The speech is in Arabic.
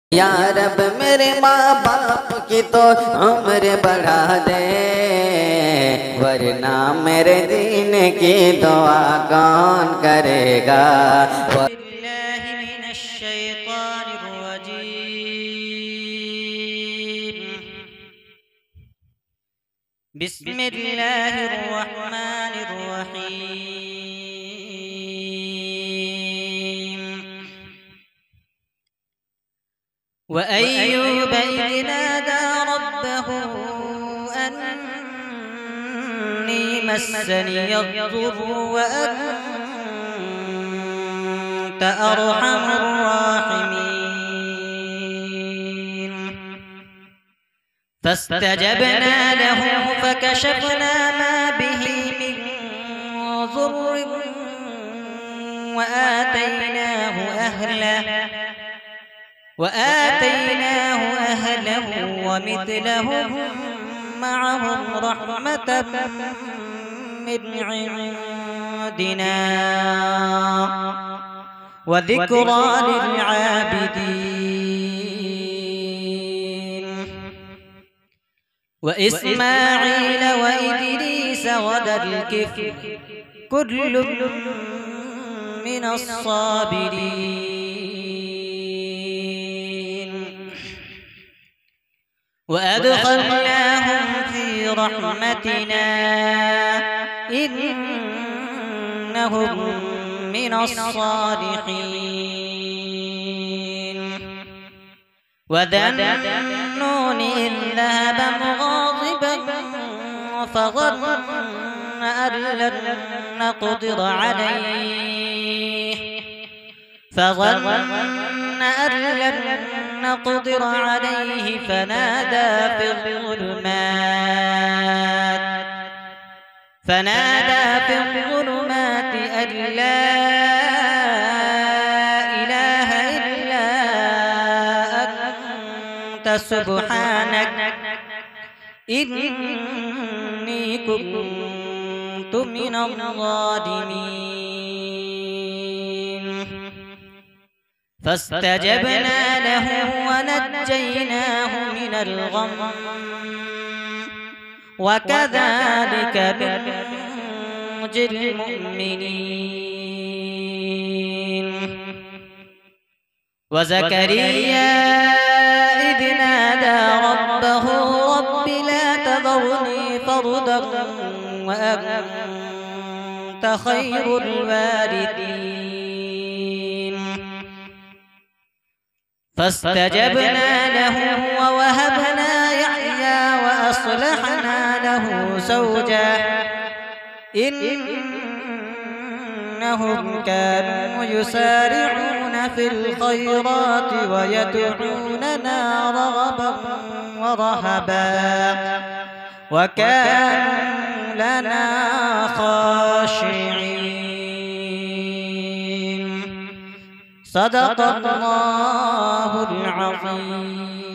या रब मेरे माँ बाप की तो उम्र बढ़ा दे, वरना मेरे दीन की दुआ कौन करेगा। बिस्मिल्लाहिर रहमानिर रहीम। वअय्यूब इज़ नादा रब्बहु अन्नी मस्सनियद्दुर्रु वअन्त अर्हमुर राहिमीन। فاستجبنا له فكشفنا ما به من ضر وآتيناه أهله ومثلهم معهم رحمة من عندنا وذكرى للعابدين. وإسماعيل وإدريس وذا الكفل كل من الصابرين. وأدخلناهم في رحمتنا إنهم من الصالحين. وذا النون إذ ذهب مغاضبا فظن أن لن نقدر عليه فنادى في الظلمات أن لا إله إلا أنت سبحانك إني كنت من الظالمين. فاستجبنا له ونجيناه من الغم وكذلك ننجي المؤمنين. وزكريا إذ نادى ربه رب لا تذرني فردا وأنت خير الوارثين. فاستجبنا له ووهبنا يحيى وأصلحنا له زوجه إنهم كانوا يسارعون في الخيرات ويدعوننا رغبا ورهبا وكانوا لنا خاشعين. صدق الله العظيم.